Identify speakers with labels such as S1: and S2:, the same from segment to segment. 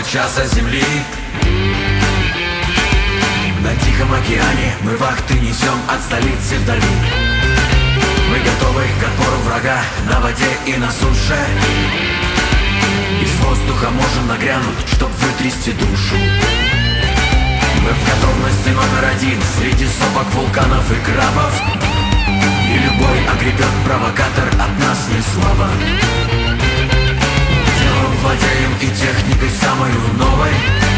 S1: золотого часа земли. На Тихом океане мы вахты несем от столицы вдали. Мы готовы к отпору врага на воде и на суше. Из воздуха можем нагрянуть, чтоб вытрясти душу. Мы в готовности номер один среди сопок, вулканов и крабов. И любой огребет провокатор от нас не слабо. Делом владеем и техникой самой новой.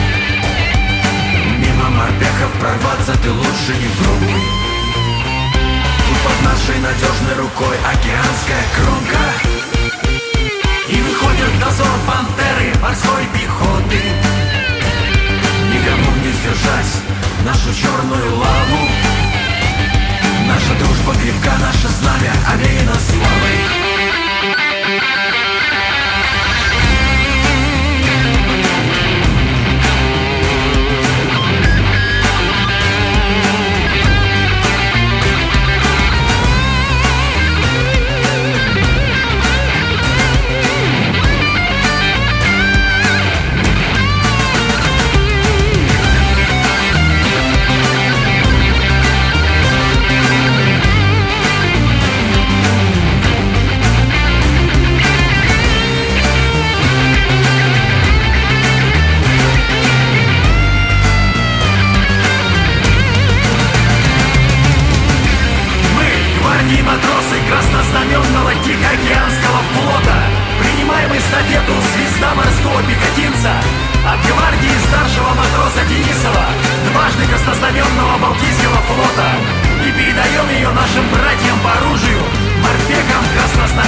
S1: Мимо морпехов прорваться ты лучше не пробуй. Тут под нашей надежной рукой океанская кромка. И выходит в дозор пантеры морской пехоты. Никому не сдержать нашу черную лаву. Наша дружба крепка, наше знамя овеяно славой. Матросы краснознаменного Тихоокеанского флота, принимаем эстафету звезда морского пехотинца от гвардии старшего матроса Денисова, дважды краснознаменного Балтийского флота, и передаем ее нашим братьям по оружию, морпехам краснознаменного